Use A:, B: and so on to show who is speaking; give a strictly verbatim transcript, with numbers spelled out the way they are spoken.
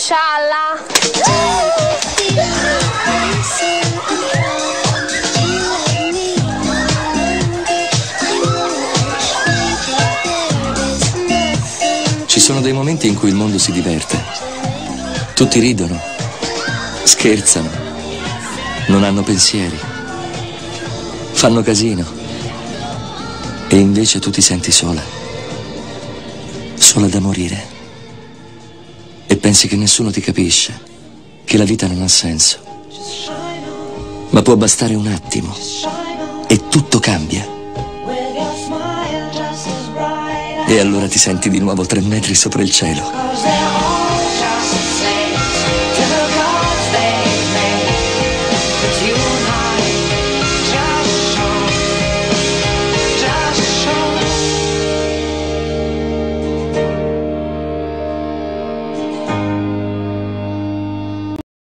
A: Scialla.
B: Ci sono dei momenti in cui il mondo si diverte. Tutti ridono, scherzano, non hanno pensieri, fanno casino. E invece tu ti senti sola, sola da morire. E pensi che nessuno ti capisce, che la vita non ha senso. Ma può bastare un attimo e tutto cambia. E allora ti senti di nuovo tre metri sopra il cielo.